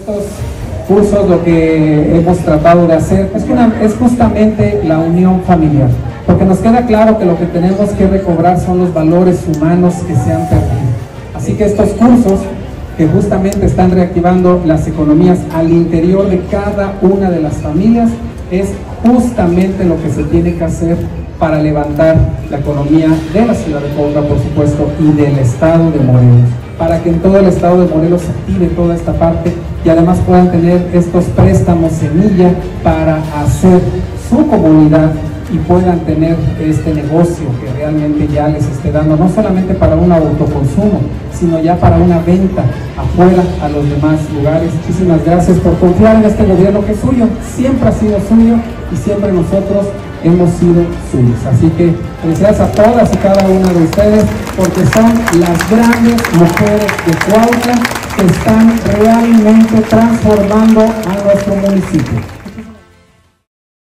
estos cursos lo que hemos tratado de hacer es justamente la unión familiar, porque nos queda claro que lo que tenemos que recobrar son los valores humanos que se han perdido. Así que estos cursos que justamente están reactivando las economías al interior de cada una de las familias es justamente lo que se tiene que hacer para levantar la economía de la ciudad de Cuautla, por supuesto, y del estado de Morelos, para que en todo el estado de Morelos se active toda esta parte y además puedan tener estos préstamos semilla para hacer su comunidad y puedan tener este negocio que realmente ya les esté dando, no solamente para un autoconsumo, sino ya para una venta afuera a los demás lugares. Muchísimas gracias por confiar en este gobierno que es suyo, siempre ha sido suyo y siempre nosotros hemos sido suyos. Así que felicidades a todas y cada una de ustedes, porque son las grandes mujeres de Cuautla que están realmente transformando a nuestro municipio.